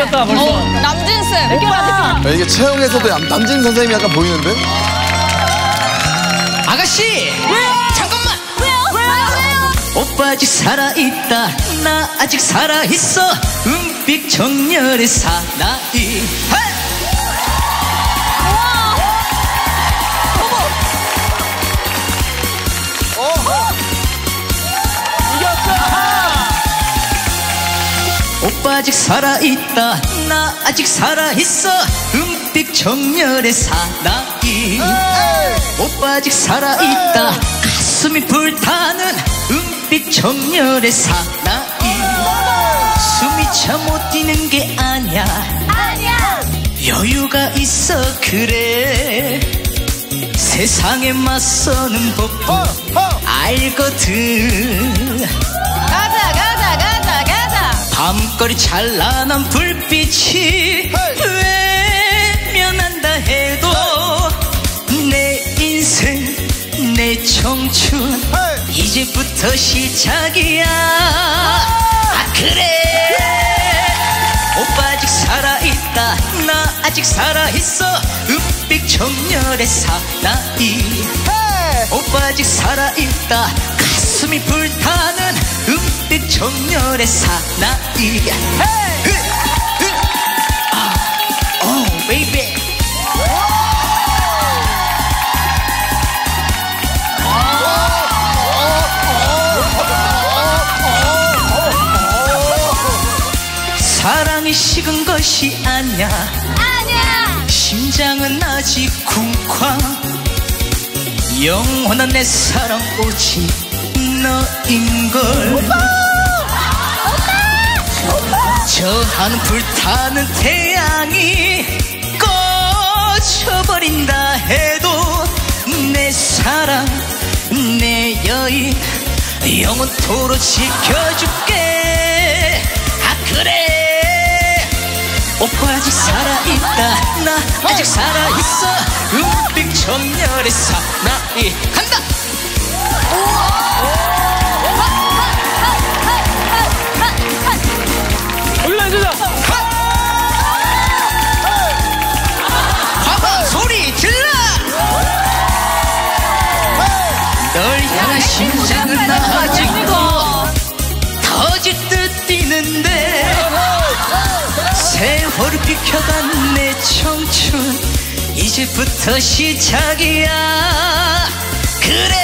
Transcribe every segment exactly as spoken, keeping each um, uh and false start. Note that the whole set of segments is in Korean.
느꼈다 벌써. 어, 남진쌤. 느껴라, 느껴. 이게 채용에서도 남진 선생님이 약간 보이는데? 아가씨! 왜요? 잠깐만! 왜요? 왜요? 왜요? 오빠 아직 살아있다. 나 아직 살아있어. 은빛 정열의 사나이. 오빠 아직 살아있다. 나 아직 살아있어. 은빛 정열의 사나이. 오빠 아직 살아있다. 가슴이 불타는 은빛 정열의 사나이. 숨이 차 못 뛰는 게 아냐. 아니야. 여유가 있어 그래. 세상에 맞서는 법 알거든. 가자, 가자, 가자, 가자. 밤거리 찬란한 불빛이 외면한다 해도 내 인생 내 청춘 이제부터 시작이야. 아 그래. 오빠 아직 살아있다. 나 아직 살아있어. 은빛 정열의 사나이. 오빠 아직 살아있다. 가슴이 불타는 은빛 정열의 사나이. 오 베이비. 사랑이 식은 것이 아냐. 아니야. 심장은 아직 쿵쾅. 영원한 내 사랑 오직 너인걸. 저 하늘 불타는 태양이 꺼져버린다 해도 내 사랑 내 여인 영원토록 지켜줄게. 아 그래. 오빠 아직 살아있다. 나 아직 살아있어. 은빛 정열의 사나이. 간다. 올라주자. 봐봐 소리 질러. 널 향한 심장은 아직도 터질 듯 뛰는데 세월을 비켜간 내 청춘 이제부터 시작이야. 그래.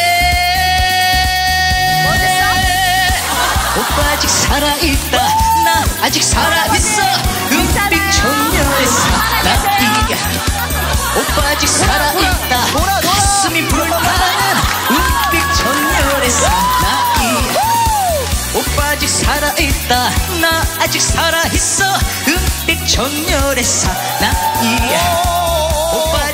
오빠 아직 살아있다. 나 아직 살아있어. 은빛 정열의 사나이. 오빠 아직 살아있다. 가슴이 불타는 은빛 정열의 사나이. 오빠 아직 살아있다. 나 아직 살아있어. 은빛 정열의 사나이. 오빠